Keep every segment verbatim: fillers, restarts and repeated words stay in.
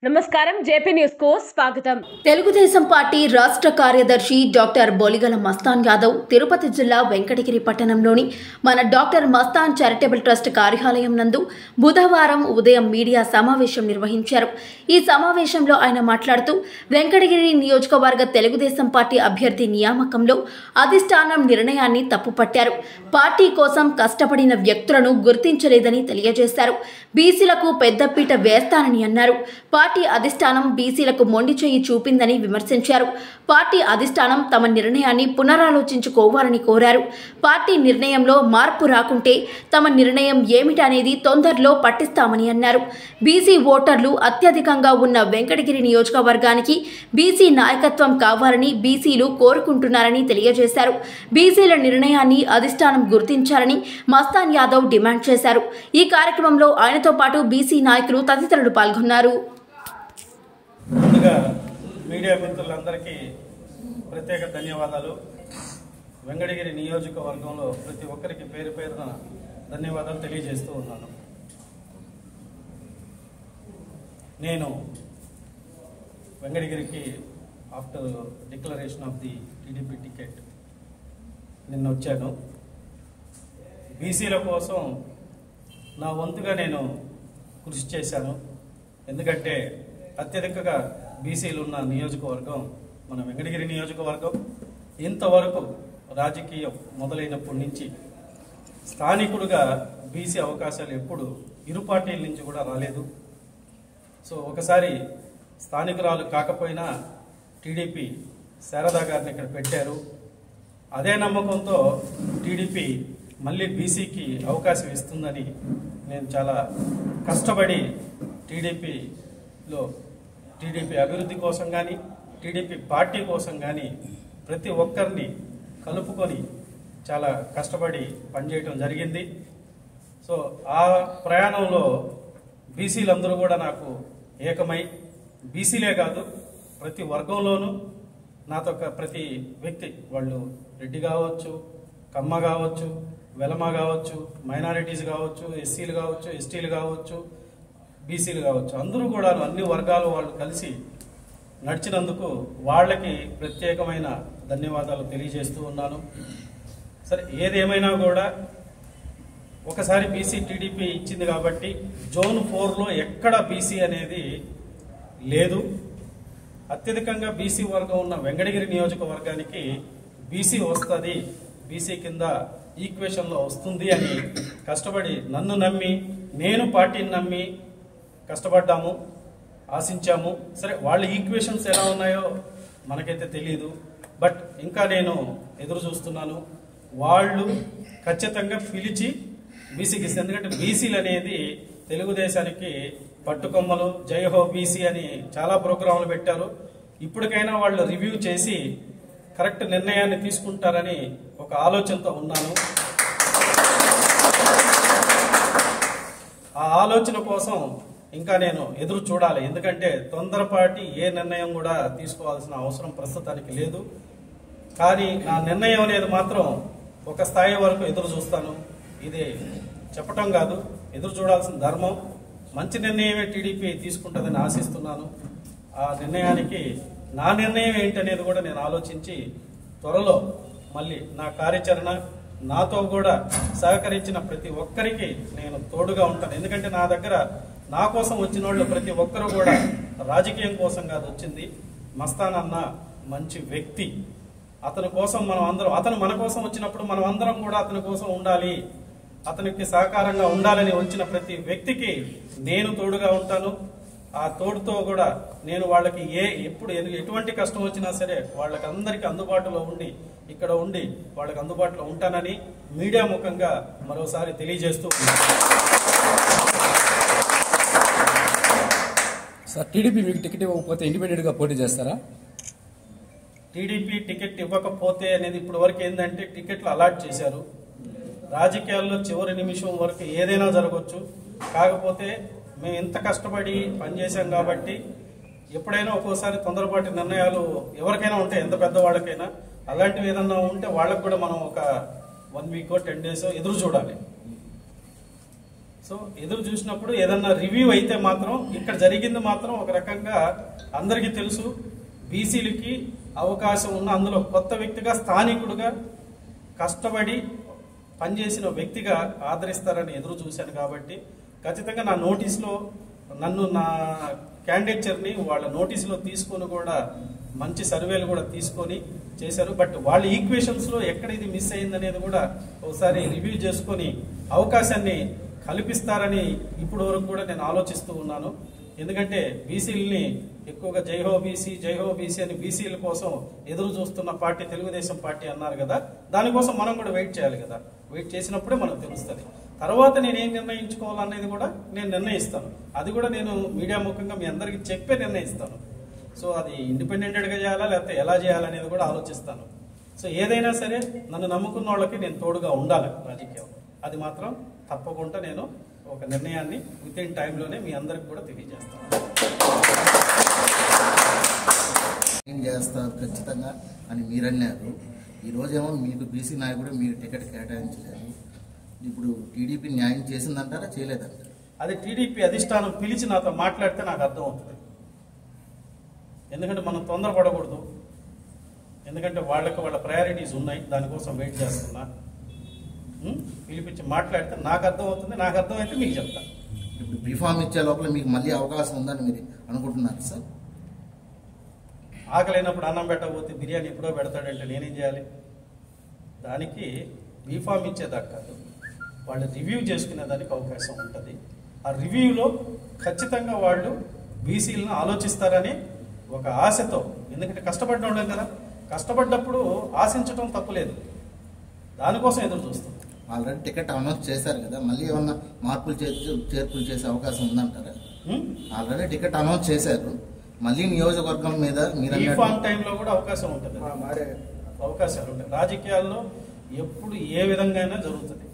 నమస్కారం JP news కు స్వాగతం. తెలుగుదేశం పార్టీ రాష్ట్ర కార్యదర్శి డాక్టర్ బొలిగల మస్తాన్ యాదవ్ తిరుపతి జిల్లా వెంకటగిరి పట్టణంలోని మన డాక్టర్ మస్తాన్ చారిటబుల్ ట్రస్ట్ కార్యాలయం నందు బుధవారం ఉదయం మీడియా సమావేశం నిర్వహించారు. ఈ సమావేశంలో ఆయన మాట్లాడుతూ వెంకటగిరి నియోజకవర్గ తెలుగుదేశం పార్టీ అభ్యర్థి నియామకంలో అధిష్టానం నిర్ణయాన్ని తప్పుపట్టారు. పార్టీ కోసం కష్టపడిన వ్యక్తులను గుర్తించలేదని తెలియజేశారు. బీసీలకు పెద్దపీట వేస్తానని అన్నారు. పార్టీ అధిష్టానం బీసీలకు మొండి చేయి చూపిందని విమర్శించారు. పార్టీ అధిష్టానం తమ నిర్ణయాన్ని పునరాలోచించుకోవాలని కోరారు. పార్టీ నిర్ణయంలో మార్పు రాకుంటే తమ నిర్ణయం ఏమిటనేది తొందరలో పట్టిస్తామని అన్నారు. బీసీ ఓటర్లు అత్యధికంగా ఉన్న వెంకటగిరి నియోజకవర్గానికి బీసీ నాయకత్వం కావాలని బీసీలు కోరుకుంటున్నారని తెలియజేశారు. బీసీల నిర్ణయాన్ని అధిష్టానం గుర్తించాలని మస్తాన్ యాదవ్ డిమాండ్ చేశారు. ఈ కార్యక్రమంలో ఆయనతో పాటు బీసీ నాయకులు తదితరులు పాల్గొన్నారు. ముందుగా మీడియా మిత్రులందరికీ ప్రత్యేక ధన్యవాదాలు. వెంకటగిరి నియోజకవర్గంలో ప్రతి ఒక్కరికి పేరు పేరున ధన్యవాదాలు తెలియజేస్తూ ఉన్నాను. నేను వెంకటగిరికి after declaration of the TDP ticket నిన్న వచ్చాను. బీసీల కోసం నా వంతుగా నేను కృషి చేశాను. ఎందుకంటే అత్యధికంగా బీసీలు ఉన్న నియోజకవర్గం మన వెంకటగిరి నియోజకవర్గం. ఇంతవరకు రాజకీయం మొదలైనప్పటి నుంచి స్థానికుడుగా బీసీ అవకాశాలు ఎప్పుడు ఇరు పార్టీల నుంచి కూడా రాలేదు. సో ఒకసారి స్థానికురాలు కాకపోయినా టీడీపీ శారదా గారిని ఇక్కడ పెట్టారు. అదే నమ్మకంతో టీడీపీ మళ్ళీ బీసీకి అవకాశం ఇస్తుందని నేను చాలా కష్టపడి టీడీపీలో టీడీపీ అభివృద్ధి కోసం కానీ టీడీపీ పార్టీ కోసం కానీ ప్రతి ఒక్కరిని కలుపుకొని చాలా కష్టపడి పనిచేయడం జరిగింది. సో ఆ ప్రయాణంలో బీసీలందరూ కూడా నాకు ఏకమై, బీసీలే కాదు ప్రతి వర్గంలోనూ నాతో ప్రతి వ్యక్తి, వాళ్ళు రెడ్డి కావచ్చు, కమ్మ కావచ్చు, వెలమ కావచ్చు, మైనారిటీస్ కావచ్చు, ఎస్సీలు కావచ్చు, ఎస్టీలు కావచ్చు, బీసీలు కావచ్చు, అందరూ కూడా అన్ని వర్గాలు వాళ్ళు కలిసి నడిచినందుకు వాళ్ళకి ప్రత్యేకమైన ధన్యవాదాలు తెలియజేస్తూ ఉన్నాను. సరే, ఏదేమైనా కూడా ఒకసారి బీసీ టీడీపీ ఇచ్చింది కాబట్టి జోన్ ఫోర్లో ఎక్కడ బీసీ అనేది లేదు. అత్యధికంగా బీసీ వర్గం ఉన్న వెంకటగిరి నియోజకవర్గానికి బీసీ వస్తుంది, బీసీ కింద ఈక్వేషన్లో వస్తుంది అని కష్టపడి నన్ను నమ్మి, నేను పార్టీని నమ్మి కష్టపడ్డాము, ఆశించాము. సరే, వాళ్ళ ఈక్వేషన్స్ ఎలా ఉన్నాయో మనకైతే తెలియదు. బట్ ఇంకా నేను ఎదురు చూస్తున్నాను. వాళ్ళు ఖచ్చితంగా పిలిచి బీసీకి ఇస్తే, ఎందుకంటే బీసీలు అనేది తెలుగుదేశానికి పట్టుకొమ్మలు, జయహో బీసీ అని చాలా ప్రోగ్రాంలు పెట్టారు. ఇప్పటికైనా వాళ్ళు రివ్యూ చేసి కరెక్ట్ నిర్ణయాన్ని తీసుకుంటారని ఒక ఆలోచనతో ఉన్నాను. ఆ ఆలోచన కోసం ఇంకా నేను ఎదురు చూడాలి. ఎందుకంటే తొందరపాటి ఏ నిర్ణయం కూడా తీసుకోవాల్సిన అవసరం ప్రస్తుతానికి లేదు. కానీ నా నిర్ణయం అనేది మాత్రం ఒక స్థాయి వరకు ఎదురు చూస్తాను. ఇది చెప్పటం కాదు, ఎదురు చూడాల్సిన ధర్మం. మంచి నిర్ణయమే టీడీపీ తీసుకుంటుందని ఆశిస్తున్నాను. ఆ నిర్ణయానికి నా నిర్ణయం ఏంటనేది కూడా నేను ఆలోచించి త్వరలో మళ్ళీ నా కార్యాచరణ, నాతో కూడా సహకరించిన ప్రతి ఒక్కరికి నేను తోడుగా ఉంటాను. ఎందుకంటే నా దగ్గర నా కోసం వచ్చిన వాళ్ళు ప్రతి ఒక్కరు కూడా రాజకీయం కోసం కాదు వచ్చింది. మస్తాన్ అన్న మంచి వ్యక్తి, అతని కోసం మనం అందరం, అతను మన కోసం వచ్చినప్పుడు మనం అందరం కూడా అతని కోసం ఉండాలి, అతనికి సహకారంగా ఉండాలని వచ్చిన ప్రతి వ్యక్తికి నేను తోడుగా ఉంటాను. ఆ తోడుతో కూడా నేను వాళ్ళకి ఏ ఎప్పుడు ఎటువంటి కష్టం వచ్చినా సరే వాళ్ళకి అందరికీ అందుబాటులో ఉండి, ఇక్కడ ఉండి వాళ్ళకి అందుబాటులో ఉంటానని మీడియా ముఖంగా మరోసారి తెలియజేస్తూ సార్, టీడీపీ మీకు టికెట్ ఇవ్వకపోతే ఇండిపెండెంట్గా పోటీ చేస్తారా? టీడీపీ టికెట్ ఇవ్వకపోతే అనేది ఇప్పుడు వరకు ఏంటంటే టికెట్లు అలాట్ చేశారు. రాజకీయాల్లో చివరి నిమిషం వరకు ఏదైనా జరగవచ్చు. కాకపోతే మేము ఇంత కష్టపడి పనిచేసాం కాబట్టి ఎప్పుడైనా ఒక్కోసారి తొందరపాటి నిర్ణయాలు ఎవరికైనా ఉంటాయి, ఎంత పెద్దవాళ్ళకైనా. అలాంటివి ఏదన్నా ఉంటే వాళ్ళకు కూడా మనం ఒక వన్ వీక్ టెన్ డేస్ ఎదురు చూడాలి. సో ఎదురు చూసినప్పుడు ఏదన్నా రివ్యూ అయితే మాత్రం ఇక్కడ జరిగింది మాత్రం ఒక రకంగా అందరికీ తెలుసు. బీసీలకి అవకాశం ఉన్న అందులో కొత్త వ్యక్తిగా స్థానికుడుగా కష్టపడి పనిచేసిన వ్యక్తిగా ఆదరిస్తారని ఎదురు చూశాను. కాబట్టి ఖచ్చితంగా నా నోటీసులో నన్ను నా క్యాండిడేచర్ని వాళ్ళ నోటీసులో తీసుకొని కూడా మంచి సర్వేలు కూడా తీసుకొని చేశారు. బట్ వాళ్ళ ఈక్వేషన్స్లో ఎక్కడ ఇది మిస్ అయిందనేది కూడా ఒకసారి రివ్యూ చేసుకొని అవకాశాన్ని కల్పిస్తారని ఇప్పటి వరకు కూడా నేను ఆలోచిస్తూ ఉన్నాను. ఎందుకంటే బీసీలని ఎక్కువగా జైహో బీసీ జైహో బీసీ అని బీసీల కోసం ఎదురు చూస్తున్న పార్టీ తెలుగుదేశం పార్టీ అన్నారు కదా, దానికోసం మనం కూడా వెయిట్ చేయాలి కదా. వెయిట్ చేసినప్పుడే మనకు తెలుస్తుంది. తర్వాత నేను ఏం నిర్ణయించుకోవాలనేది కూడా నేను నిర్ణయిస్తాను. అది కూడా నేను మీడియా ముఖంగా మీ అందరికీ చెప్పే నిర్ణయిస్తాను. సో అది ఇండిపెండెంట్గా చేయాలా లేకపోతే ఎలా చేయాలనేది కూడా ఆలోచిస్తాను. సో ఏదైనా సరే నన్ను నమ్ముకున్న వాళ్ళకి నేను తోడుగా ఉండాలి రాజకీయం. అది మాత్రం తప్పకుండా నేను ఒక నిర్ణయాన్ని విత్ ఇన్ టైంలోనే మీ అందరికి కూడా తెలియజేస్తాను. ఏం చేస్తారు ఖచ్చితంగా అని మీరు అన్నారు. ఈరోజేమో మీకు బీసీ నాయకుడు మీరు టికెట్ కేటాయించలేదు. ఇప్పుడు టీడీపీ న్యాయం చేసిందంటారా చేయలేదంటారా? అది టీడీపీ అధిష్టానం పిలిచి నాతో మాట్లాడితే నాకు అర్థం అవుతుంది. ఎందుకంటే మనం తొందరపడకూడదు. ఎందుకంటే వాళ్ళకి వాళ్ళ ప్రయారిటీస్ ఉన్నాయి, దానికోసం వెయిట్ చేస్తున్నా. పిలిపించి మాట్లాడితే నాకు అర్థం అవుతుంది. నాకు అర్థమైతే మీకు చెప్తాను. ఇప్పుడు రిఫార్మ్ ఇచ్చే లోపల మీకు మళ్ళీ అవకాశం ఉందని మీరు అనుకుంటున్నారు సార్? ఆకలైనప్పుడు అన్నం పెట్టకపోతే బిర్యానీ ఎప్పుడో పెడతాడంటే నేనేం చేయాలి? దానికి రిఫార్మ్ ఇచ్చేదాకా కాదు, వాళ్ళు రివ్యూ చేసుకునే దానికి అవకాశం ఉంటుంది. ఆ రివ్యూలో ఖచ్చితంగా వాళ్ళు బీసీలను ఆలోచిస్తారని ఒక ఆశతో, ఎందుకంటే కష్టపడిన వాళ్ళం కదా, కష్టపడ్డప్పుడు ఆశించడం తప్పులేదు. దానికోసం ఎదురు చూస్తాం. ఆల్రెడీ టికెట్ అనౌన్స్ చేశారు కదా, మళ్ళీ ఏమన్నా మార్పులు చేర్పులు చేసే అవకాశం ఉందంటారా? ఆల్రెడీ టికెట్ అనౌన్స్ చేశారు, మళ్ళీ నియోజకవర్గం మీద మీరు రిఫార్మ్ టైంలో కూడా అవకాశం ఉంటుంది, అవకాశాలు ఉంటాయి. రాజకీయాల్లో ఎప్పుడు ఏ విధంగా అయినా జరుగుతుంది.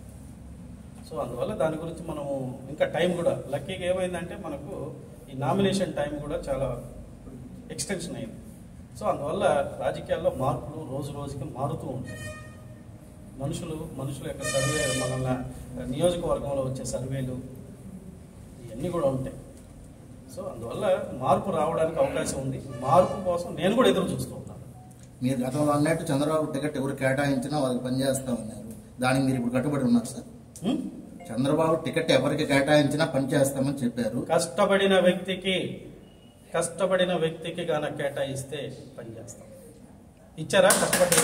సో అందువల్ల దాని గురించి మనము ఇంకా టైం కూడా లక్కీగా ఏమైందంటే మనకు ఈ నామినేషన్ టైం కూడా చాలా ఎక్స్టెన్షన్ అయింది. సో అందువల్ల రాజకీయాల్లో మార్పులు రోజు రోజుకి మారుతూ ఉంటాయి. మనుషులు మనుషుల యొక్క సర్వే, మన నియోజకవర్గంలో వచ్చే సర్వేలు ఇవన్నీ కూడా ఉంటాయి. సో అందువల్ల మార్పు రావడానికి అవకాశం ఉంది. మార్పు కోసం నేను కూడా ఎదురు చూస్తూ ఉన్నాను. మీరు గతంలో అన్నట్టు చంద్రబాబు టికెట్ ఎవరు కేటాయించినా వాళ్ళకి పనిచేస్తా ఉన్నారు, దానికి మీరు ఇప్పుడు కట్టుబడి ఉన్నారు సార్? చంద్రబాబు టికెట్ ఎవరికి కేటాయించినా పనిచేస్తామని చెప్పారు. కష్టపడిన వ్యక్తికి కష్టపడిన వ్యక్తికి గాన కేటాయిస్తే పనిచేస్తాం. ఇచ్చారా? కష్టపడి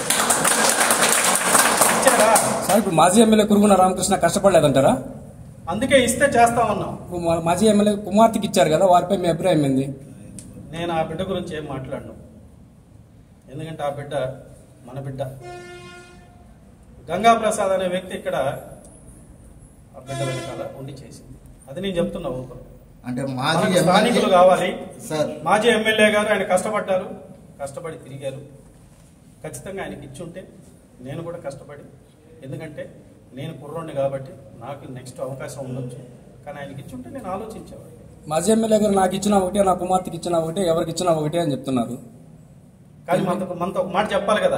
ఇచ్చారా? సార్ ఇప్పుడు మాజీ ఎమ్మెల్యే కురుగున రామకృష్ణ కష్టపడలేదంటారా? అందుకే ఇస్తే చేస్తా ఉన్నాం. మాజీ ఎమ్మెల్యే కుమార్తెకి ఇచ్చారు కదా, వారిపై మీ అభిప్రాయం ఏంది? నేను ఆ బిడ్డ గురించి ఏం మాట్లాడను. ఎందుకంటే ఆ బిడ్డ మన బిడ్డ. గంగాప్రసాద్ అనే వ్యక్తి ఇక్కడ ఆ బిడ్డ వెనకాల ఉండి చేసింది. అది నేను చెప్తున్నా. ఊపరు అంటే మాజీ స్థానికులు కావాలి సార్. మాజీ ఎమ్మెల్యే గారు ఆయన కష్టపడ్డారు, కష్టపడి తిరిగారు. ఖచ్చితంగా ఆయనకి ఇచ్చుంటే నేను కూడా కష్టపడి, ఎందుకంటే నేను కుర్రోడిని కాబట్టి నాకు నెక్స్ట్ అవకాశం ఉండొచ్చు, కానీ ఆయనకి ఇచ్చుంటే నేను ఆలోచించేవాడిని. మాజీ ఎమ్మెల్యే గారు నాకు ఇచ్చిన ఒకటే, నా కుమార్తెకి ఇచ్చిన ఒకటే, ఎవరికి ఇచ్చినా ఒకటే అని చెప్తున్నారు. కానీ మనతో మనతో ఒక మాట చెప్పాలి కదా.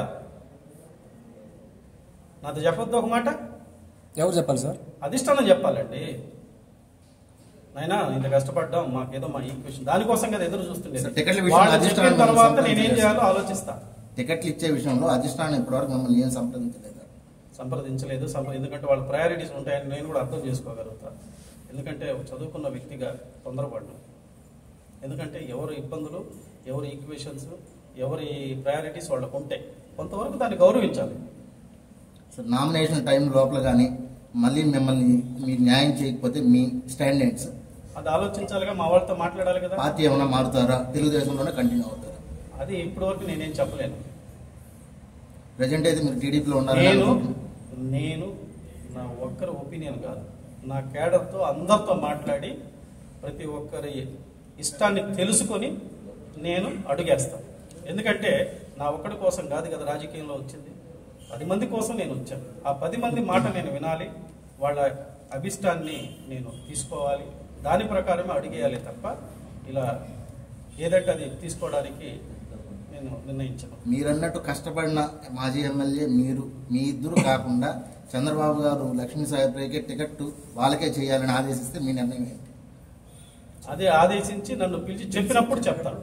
నాతో చెప్పొద్దు ఒక మాట. ఎవరు చెప్పాలి సార్? అధిష్టానం చెప్పాలండి. నైనా ఇంత కష్టపడ్డాం, మాకేదో మా ఈక్వేషన్ దానికోసం కదా ఎదురు చూస్తుండేది. వాళ్ళు చెప్పిన తర్వాత నేనేం చేయాలో ఆలోచిస్తా. టికెట్లు ఇచ్చే విషయంలో అధిష్టానం ఇప్పటివరకు మమ్మల్ని ఏం సంప్రదించలేదు. సంప్రదించలేదు సంప్ర ఎందుకంటే వాళ్ళ ప్రయారిటీస్ ఉంటాయని నేను కూడా అర్థం చేసుకోగలుగుతా. ఎందుకంటే చదువుకున్న వ్యక్తిగా తొందరపడ్డాను. ఎందుకంటే ఎవరి ఇబ్బందులు, ఎవరి ఈక్వేషన్స్, ఎవరి ప్రయారిటీస్ వాళ్ళకు ఉంటాయి. కొంతవరకు దాన్ని గౌరవించాలి. సార్, నామినేషన్ టైం లోపల కానీ మళ్ళీ మిమ్మల్ని మీరు న్యాయం చేయకపోతే మీ స్టాండ్ ఏంటి సార్? అది ఆలోచించాలిగా, మా వాళ్ళతో మాట్లాడాలి కదా. పార్టీ ఏమైనా మారుతారా, తెలుగుదేశంలోనే కంటిన్యూ అవుతారా? అది ఇప్పటి వరకు నేనేం చెప్పలేను. ప్రజెంట్ అయితే మీరు టీడీపీలో ఉన్నారు. నేను నేను నా ఒక్కరి ఒపీనియన్ కాదు, నా కేడర్తో అందరితో మాట్లాడి ప్రతి ఒక్కరి ఇష్టాన్ని తెలుసుకొని నేను అడుగేస్తాను. ఎందుకంటే నా ఒక్కడి కోసం కాదు కదా రాజకీయంలో వచ్చింది, పది మంది కోసం నేను వచ్చాను. ఆ పది మంది మాట నేను వినాలి, వాళ్ళ అభిష్టాన్ని నేను తీసుకోవాలి, దాని ప్రకారమే అడిగేయాలి తప్ప ఇలా ఏదంటే అది తీసుకోవడానికి నేను నిర్ణయించాను. మీరు అన్నట్టు కష్టపడిన మాజీ ఎమ్మెల్యే మీరు, మీ ఇద్దరు కాకుండా చంద్రబాబు గారు లక్ష్మీ సాయిబ్రాయికే టికెట్ వాళ్ళకే చేయాలని ఆదేశిస్తే మీ నిర్ణయం ఏంటి? అదే ఆదేశించి నన్ను పిలిచి చెప్పినప్పుడు చెప్తాడు.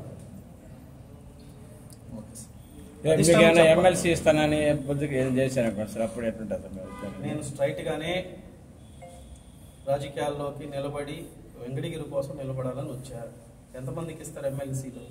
మీకేమైనా ఎమ్మెల్సీ ఇస్తానని బుద్ధికి ఏం చేశాను సార్, అప్పుడు ఎట్లుంటుంది? నేను స్ట్రైట్ గానే రాజకీయాల్లోకి నిలబడి వెంకటగిరి కోసం నిలబడాలని వచ్చారు. ఎంతమందికి ఇస్తారు ఎమ్మెల్సీలు?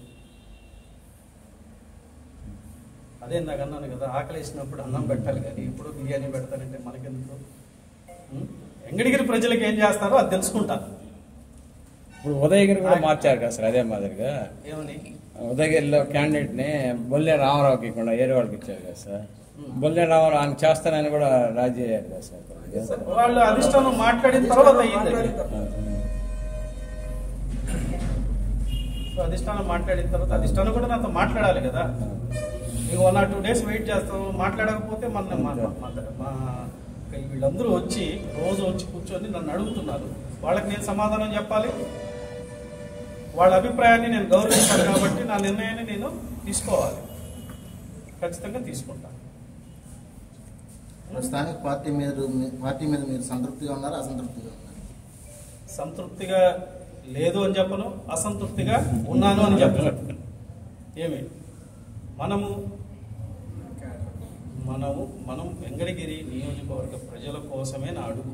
అదే నాకు అన్నాను కదా, ఆకలేసినప్పుడు అన్నం పెట్టాలి కానీ ఇప్పుడు బిర్యానీ పెడతానంటే మనకెందుకు? వెంకటగిరి ప్రజలకు ఏం చేస్తారో అది తెలుసుకుంటాను. ఇప్పుడు ఉదయగిరి కూడా మార్చారు కదా సార్, అదే మాదిరిగా ఏమని ఉదయగిరిలో క్యాండిడేట్ ని బొల్లే రామారావుకి కూడా ఏరే వాళ్ళకి ఇచ్చారు కదా సార్. బొల్లే రామారావు ఆయన చేస్తానని కూడా రాజీ అయ్యారు కదా సార్. వాళ్ళు అధిష్టానం మాట్లాడిన తర్వాత అయ్యింది. అధిష్టానం మాట్లాడిన తర్వాత అధిష్టానం కూడా నాతో మాట్లాడాలి కదా. ఇంక one or two days wait చేస్తాం, మాట్లాడకపోతే మన మా వీళ్ళందరూ వచ్చి రోజు వచ్చి కూర్చొని నన్ను అడుగుతున్నారు. వాళ్ళకి నేను సమాధానం చెప్పాలి. వాళ్ళ అభిప్రాయాన్ని నేను గౌరవిస్తాను కాబట్టి నా నిర్ణయాన్ని నేను తీసుకోవాలి. ఖచ్చితంగా తీసుకుంటాను. ప్రస్తుతానికి పార్టీ మీద పార్టీ మీద మీరు సంతృప్తిగా ఉన్నారా, అసంతృప్తిగా ఉన్నారు? సంతృప్తిగా లేదు అని చెప్పను, అసంతృప్తిగా ఉన్నాను అని చెప్పను. ఏమి మనము మనము మనం వెంకటగిరి నియోజకవర్గ ప్రజల కోసమే నా అడుగు.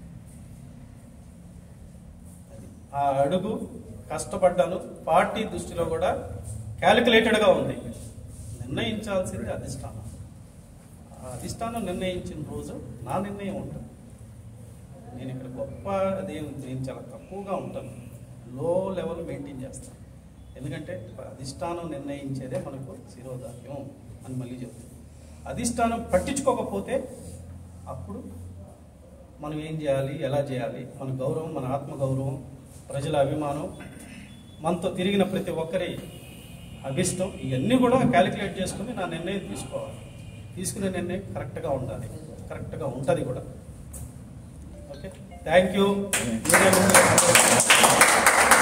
ఆ అడుగు కష్టపడ్డాను. పార్టీ దృష్టిలో కూడా క్యాలిక్యులేటెడ్గా ఉంది. నిర్ణయించాల్సింది అధిష్టానం. ఆ అధిష్టానం నిర్ణయించిన రోజు నా నిర్ణయం ఉంటుంది. నేను ఇక్కడ గొప్ప అదే నేను చాలా తక్కువగా ఉంటాను, లో లెవెల్ మెయింటైన్ చేస్తాను. ఎందుకంటే అధిష్టానం నిర్ణయించేదే మనకు శిరోధార్యం అని మళ్ళీ చెప్తాను. అధిష్టానం పట్టించుకోకపోతే అప్పుడు మనం ఏం చేయాలి, ఎలా చేయాలి, మన గౌరవం, మన ఆత్మగౌరవం, ప్రజల అభిమానం, మనతో తిరిగిన ప్రతి ఒక్కరి అభిష్టం, ఇవన్నీ కూడా క్యాలిక్యులేట్ చేసుకుని నా నిర్ణయం తీసుకోవాలి. తీసుకునే నిర్ణయం కరెక్ట్గా ఉండాలి, కరెక్ట్గా ఉంటుంది కూడా. Okay, thank you.